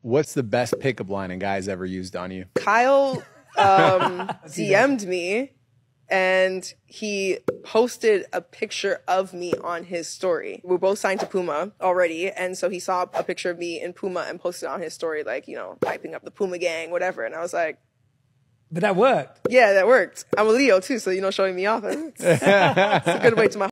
What's the best pickup line a guy's ever used on you? Kyle DM'd me and he posted a picture of me on his story. We're both signed to Puma already. And so he saw a picture of me in Puma and posted on his story, like, you know, hyping up the Puma gang, whatever. And I was like, but that worked. Yeah, that worked. I'm a Leo too, so, you know, showing me off. It's a good way to my